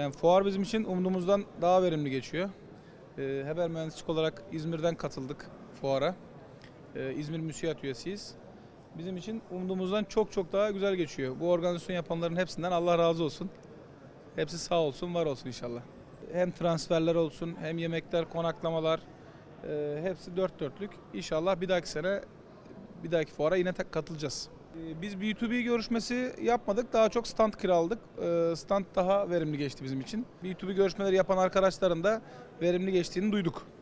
Yani fuar bizim için umduğumuzdan daha verimli geçiyor. Haber mühendislik olarak İzmir'den katıldık fuara. İzmir MÜSİAD üyesiyiz. Bizim için umduğumuzdan çok çok daha güzel geçiyor. Bu organizasyon yapanların hepsinden Allah razı olsun. Hepsi sağ olsun, var olsun inşallah. Hem transferler olsun, hem yemekler, konaklamalar, hepsi dört dörtlük. İnşallah bir dahaki sene, bir dahaki fuara yine katılacağız. Biz B2B görüşmesi yapmadık. Daha çok stand kiraladık. Stand daha verimli geçti bizim için. B2B görüşmeleri yapan arkadaşların da verimli geçtiğini duyduk.